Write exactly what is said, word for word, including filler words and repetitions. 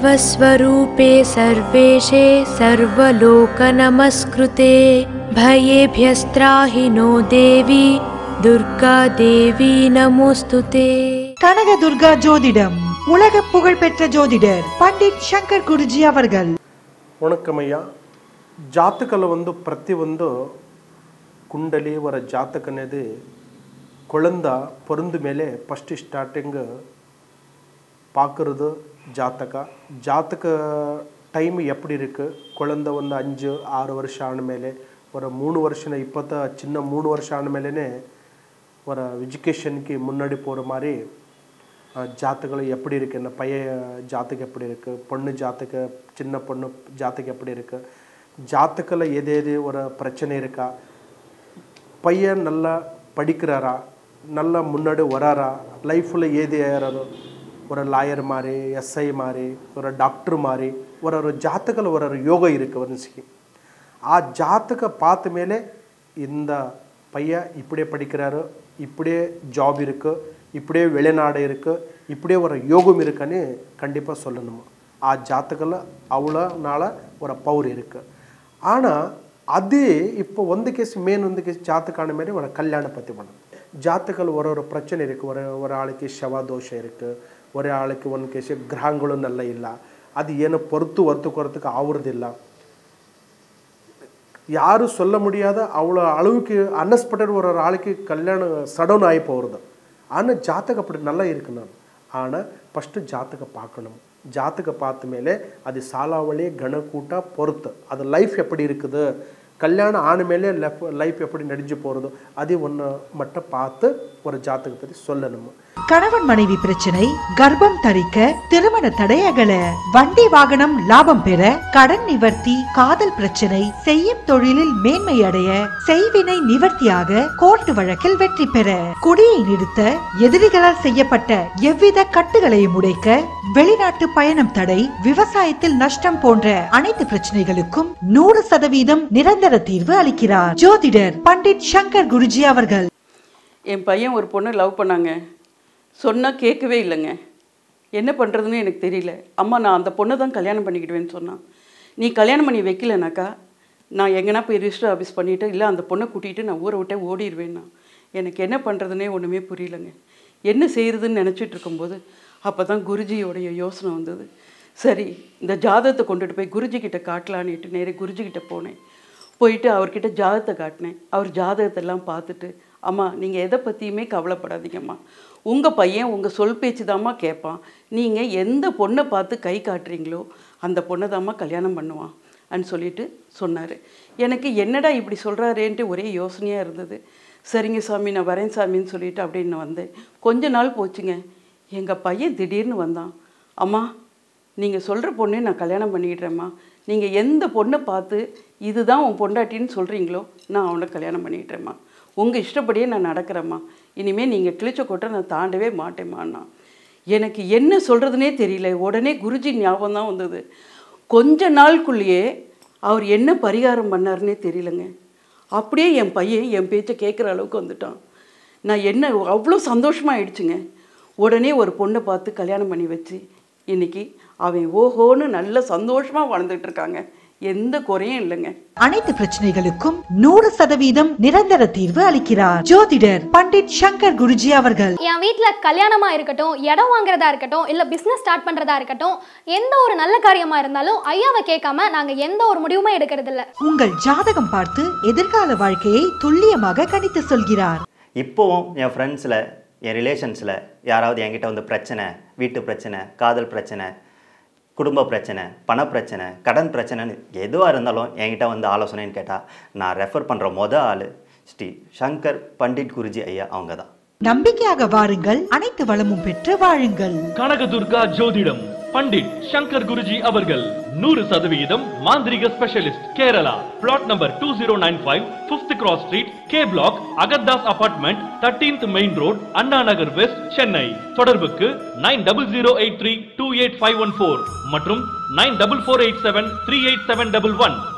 सर्वस्वरूपे सर्वेशे सर्वलोकनमस्कृते भयेभ्यस्त्राहि no देवी दुर्गा देवी नमोस्तुते। கனக துர்கா ஜோதிடம் உலக புகழ் பெற்ற ஜோதிடர் பண்டிட் சங்கர் குருஜி அவர்கள். வணக்கம் ஐயா. ಜಾತಕಲ ಒಂದು ಪ್ರತಿ ಒಂದು ಕುಂಡಲಿ ವರ ಜಾತಕ అనేది குழந்த பிறந்த ಮೇಲೆ ಫಸ್ಟ್ ಸ್ಟಾರ್ಟಿಂಗ್ பார்க்குறது ಜಾತಕ ಜಾತಕ டைம் எப்படி இருக்கு குழந்த ಒಂದು அஞ்சு ஆறு வருஷம் ஆன ಮೇಲೆ ஒரு மூணு வருஷம் இப்போத சின்ன மூணு வருஷம் ஆன மேலேனே ஒரு எஜுகேஷனுக்கு முன்னாடி போகிற மாதிரி ஜாத்தகங்கள் எப்படி இருக்குது என்ன பையன் ஜாத்தகம் எப்படி இருக்குது பொண்ணு ஜாத்தக சின்ன பொண்ணு ஜாத்தகம் எப்படி இருக்குது ஜாத்தகத்தில் எது எது ஒரு பிரச்சனை இருக்கா பையன் நல்லா படிக்கிறாரா நல்லா முன்னாடி வராரா லைஃப்பில் ஏது ஏறாரோ ஒரு லாயர் மாதிரி எஸ்ஐ மாதிரி ஒரு டாக்டர் மாதிரி ஒரு ஒரு ஜாத்தகத்தில் ஒரு ஒரு யோகா இருக்குது வரிசைக்கு ஆ ஜாத்தக பார்த்த மேலே இந்த பையன் இப்படியே படிக்கிறாரு இப்படியே ஜாப் இருக்குது இப்படியே வெளிநாடு இருக்குது இப்படியே ஒரு யோகம் இருக்குன்னு கண்டிப்பாக சொல்லணும். ஆ ஜாத்தகத்தில் அவ்வளோ நாள் ஒரு பவர் இருக்குது. ஆனால் அது இப்போ ಒಂದು கேஸ் ಮೇನ್ ಒಂದು ಕೇಸ್ ಜಾತಕಾನ ಮೇಲೆ ஒரு கல்யாண பற்றி பண்ணணும். ஜாத்தகத்தில் ஒரு ஒரு பிரச்சனை இருக்குது. ஒரு ஒரு ஆளுக்கு ಶವ ದೋಷ இருக்குது, ஒரு ஆளுக்கு ಒಂದು ಕೇಸ್ ಗ್ರಹಗಳು நல்ல ಇಲ್ಲ, அது ಏನು பொறுத்து ஒருத்துக்கு ஆகுறதில்ல, யாரும் சொல்ல முடியாத அவ்வளோ அளவுக்கு அன்எக்ஸ்பெக்டட் ஒரு ஒரு ஆளுக்கு கல்யாணம் சடவுன் ஆகி போகிறது. ஆனால் ஜாத்தகம் அப்படி நல்லா இருக்குண்ணா. ஆனால் ஃபஸ்ட்டு ஜாத்தகம் பார்க்கணும். ஜாத்தகம் பார்த்த மேலே அது சாலாவளி கணக்கூட்ட பொறுத்து அது லைஃப் எப்படி இருக்குது கல்யாணம் ஆன மேலே லைஃப் லைஃப் எப்படி நடிஞ்சு போகிறதோ அது ஒன்று மட்டும் பார்த்து ஒரு ஜாத்தகம் பற்றி சொல்லணும். கணவன் மனைவி பிரச்சனை, கர்ப்பம் தரிக்க, திருமண தடையகல, வண்டி வாகனம் லாபம் பெற, கடன் நிவர்த்தி, காதல் பிரச்சனை, செய்யும் தொழிலில் மேன்மை அடைய, செய்வினை நிவர்த்தியாக, கோர்ட் வழக்கில் வெற்றி பெற, குடியை நிறுத்த, எதிரிகளால் செய்யப்பட்ட எவ்வித கட்டுகளையும் உடைக்க, வெளிநாட்டு பயணம் தடை, விவசாயத்தில் நஷ்டம் போன்ற அனைத்து பிரச்சனைகளுக்கும் நூறு சதவீதம் நிரந்தர தீர்வு அளிக்கிறார் ஜோதிடர் பண்டிட் சங்கர் குருஜி அவர்கள். என் பையன் ஒரு பொண்ணு லவ் பண்ணாங்க. சொன்னால் கேட்கவே இல்லைங்க. என்ன பண்ணுறதுன்னு எனக்கு தெரியல. அம்மா நான் அந்த பொண்ணை தான் கல்யாணம் பண்ணிக்கிடுவேன்னு சொன்னான். நீ கல்யாணம் பண்ணி வைக்கலனாக்கா நான் எங்கன்னா போய் ரிஜிஸ்டர் ஆஃபீஸ் பண்ணிவிட்டு இல்லை அந்த பொண்ணை கூட்டிகிட்டு நான் ஊரை விட்டே ஓடிடுவேன்னா. எனக்கு என்ன பண்ணுறதுனே ஒன்றுமே புரியலைங்க. என்ன செய்கிறதுன்னு நினச்சிட்டு இருக்கும்போது அப்போ தான் குருஜியோடைய யோசனை வந்தது. சரி இந்த ஜாதகத்தை கொண்டுட்டு போய் குருஜிக்கிட்ட காட்டலான்னுட்டு நேரே குருஜிக்கிட்ட போனேன். போயிட்டு அவர்கிட்ட ஜாதகத்தை காட்டினேன். அவர் ஜாதகத்தெல்லாம் பார்த்துட்டு அம்மா நீங்கள் எதை பற்றியுமே கவலைப்படாதீங்கம்மா, உங்கள் பையன் உங்கள் சொல் பேச்சு தாம்மா கேட்பான், நீங்கள் எந்த பொண்ணை பார்த்து கை காட்டுறீங்களோ அந்த பொண்ணை தாம்மா கல்யாணம் பண்ணுவான் அப்படின்னு சொல்லிட்டு சொன்னார். எனக்கு என்னடா இப்படி சொல்கிறாரேன்ட்டு ஒரே யோசனையாக இருந்தது. சரிங்க சாமி நான் வரேன் சாமின்னு சொல்லிவிட்டு அப்படின்னு வந்தேன். கொஞ்ச நாள் போச்சுங்க. எங்கள் பையன் திடீர்னு வந்தான். அம்மா நீங்கள் சொல்கிற பொண்ணே நான் கல்யாணம் பண்ணிக்கிட்டேம்மா, நீங்கள் எந்த பொண்ணை பார்த்து இதுதான் உன் பொண்டாட்டின்னு சொல்கிறீங்களோ நான் அவனை கல்யாணம் பண்ணிக்கிட்டேம்மா, உங்கள் இஷ்டப்படியே நான் நடக்கிறேம்மா, இனிமேல் நீங்கள் கிழிச்ச கொட்டை நான் தாண்டவே மாட்டேம்மாண்ணா. எனக்கு என்ன சொல்கிறதுனே தெரியல. உடனே குருஜி ஞாபகம் தான் வந்தது. கொஞ்ச நாளுக்குள்ளேயே அவர் என்ன பரிகாரம் பண்ணாருன்னே தெரியலங்க. அப்படியே என் பையன் என் பேச்சை கேட்குற அளவுக்கு வந்துட்டான். நான் என்ன அவ்வளோ சந்தோஷமாக ஆயிடுச்சுங்க. உடனே ஒரு பொண்ணை பார்த்து கல்யாணம் பண்ணி வச்சு இன்றைக்கி அவன் ஓஹோன்னு நல்ல சந்தோஷமாக வாழ்ந்துட்டு இருக்காங்க. எந்த குறையும் இல்லைங்க. அனைத்து பிரச்சனைகளுக்கும் நூறு சதவீதம் நிரந்தர தீர்வு அளிக்கிறார் ஜோதிடர் பண்டிட் சங்கர் குருஜி அவர்கள். என் வீட்டுல கல்யாணமா இருக்கட்டும், இடம் வாங்குறதா இருக்கட்டும், இல்ல பிசினஸ் ஸ்டார்ட் பண்றதா இருக்கட்டும், எந்த ஒரு நல்ல காரியமா இருந்தாலும் ஐயாவை கேட்காம நாங்க எந்த ஒரு முடிவுமே எடுக்கிறது இல்ல. உங்கள் ஜாதகம் பார்த்து எதிர்கால வாழ்க்கையை துல்லியமாக கணித்து சொல்கிறார். இப்போவும் என் ஃப்ரெண்ட்ஸில் என் ரிலேஷன்ஸில் யாராவது என்கிட்ட வந்து பிரச்சனை, வீட்டு பிரச்சனை, காதல் பிரச்சனை, குடும்ப பிரச்சனை, பண பிரச்சனை, கடன் பிரச்சனைன்னு எதுவாக இருந்தாலும் என்கிட்ட வந்து ஆலோசனைன்னு கேட்டால் நான் ரெஃபர் பண்ணுற மொதல் ஆள் ஸ்ரீ சங்கர் பண்டிட் குருஜி ஐயா அவங்க தான். நம்பிக்கையாக வாருங்கள், அனைத்து வளமும் பெற்று வாழுங்கள். கனக துர்கா ஜோதிடம் பண்டிட் சங்கர் குருஜி அவர்கள் நூறு சதவீதம் மாந்திரிக specialist, Kerala. Flat number two zero nine five, fifth cross street, K block, அகர்தாஸ் apartment, thirteenth main road, Anna Nagar west, Chennai. தொடர்புக்கு nine double zero eight three two eight five one four மற்றும் nine double four eight seven three eight seven double one.